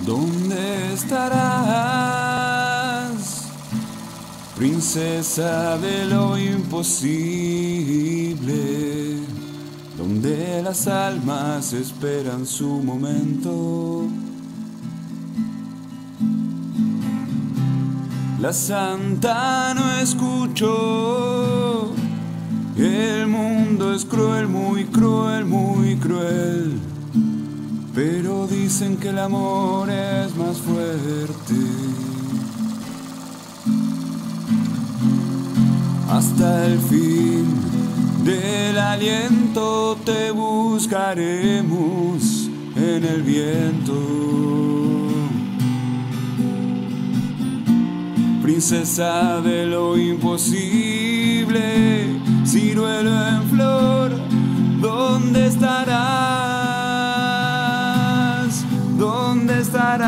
¿Dónde estarás, princesa de lo imposible? Donde las almas esperan su momento. La santa no escuchó. El mundo es cruel, muy cruel, muy cruel. Pero dicen que el amor es más fuerte. Hasta el fin del aliento te buscaremos en el viento. Princesa de lo imposible, ciruelo en flor, ¿dónde estarás? ¿Dónde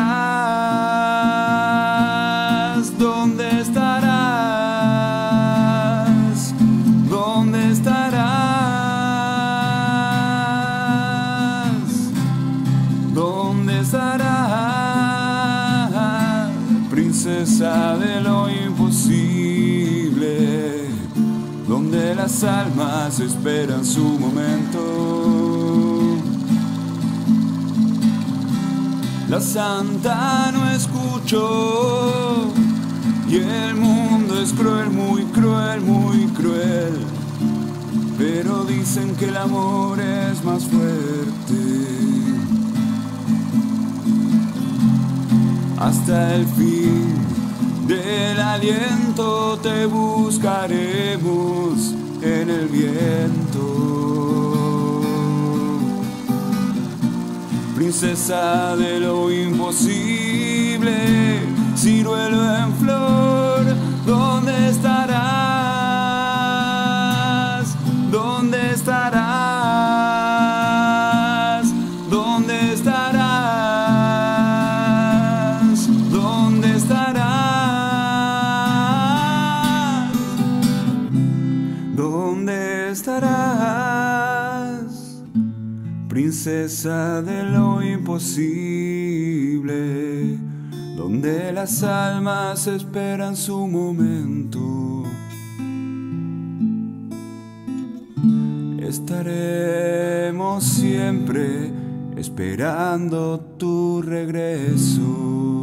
estarás? ¿Dónde estarás? ¿Dónde estarás? ¿Dónde estarás? Princesa de lo imposible, donde las almas esperan su momento. La santa no escuchó y el mundo es cruel, muy cruel, muy cruel. Pero dicen que el amor es más fuerte. Hasta el fin del aliento te buscaremos en el viento. Princesa de lo imposible, ciruelo en flor, ¿dónde estarás? ¿Dónde estarás? ¿Dónde estarás? ¿Dónde estarás? ¿Dónde estarás? Princesa de lo imposible, donde las almas esperan su momento. Estaremos siempre esperando tu regreso.